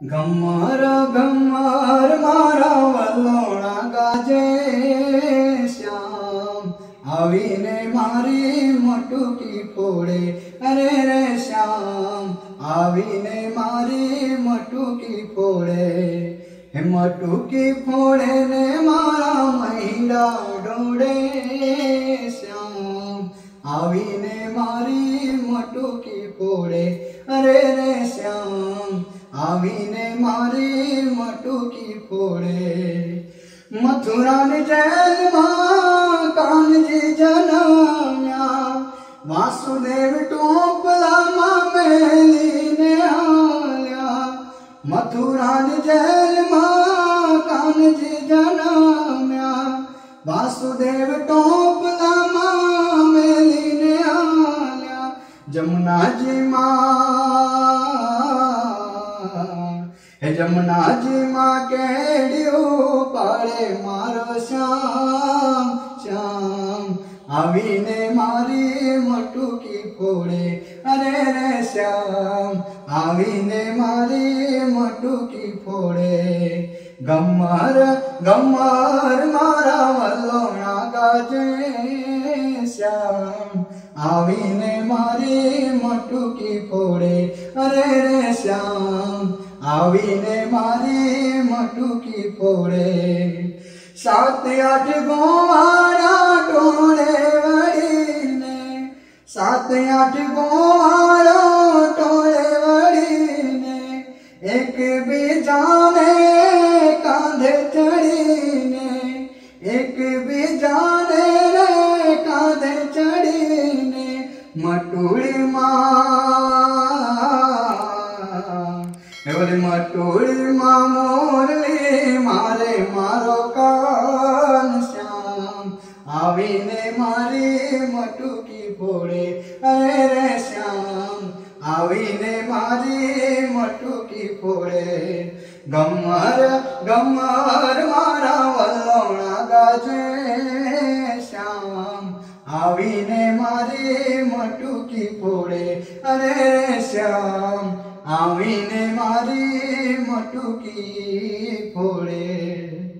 गम्मर गम्मर मारा वल्लोणा गाजे श्याम आवीने मारी मटुकी फोड़े। अरे रे श्याम आवीने मारी मटुकी फोड़े। मटुकी फोड़े ने मारा महिला डोड़े। श्याम आवीने मारी मटुकी फोड़े। अरे रे श्याम आवीने मारी मटुकी फोड़े। मथुरा ने जेल मां कान्जी जनम्या। वासुदेव टोपला मां मेली ने आल्या। मथुरा ने जेल मां कान्जी जनम्या। वासुदेव टोपला मां मेली ने आल्या। जमुना जी जमुना जी माँ केड़ियो पाड़े मारो श्याम। श्याम आवीने मारी मटुकी फोड़े। अरे रे श्याम आवीने मारी मटुकी फोड़े। गम्मर गम्मर मारा वल्लोणा गाजे। श्याम आवीने मारी मटुकी फोड़े। अरे रे श्याम आवीने मारी मटुकी फोड़े। 7-8 गोवाड़ा टोले वड़ी ने। 7-8 गोवाड़ा टोले वड़ी ने। एक भी जाने कांधे चढ़ी ने। एक भी जाने रे कांधे चढ़ी ने। मटुड़ी मटुड़ी माँ मोरली मारे मारो कान। श्याम आवीने मारी मटुकी फोड़े। अरे रे श्याम आवीने मारी मटुकी फोड़े। गम्मर गम्मर मारा वल्लोणा गाजे। श्याम आवीने मारी मटुकी फोड़े। अरे रे श्याम आवीने मारी मटुकी फोड़े।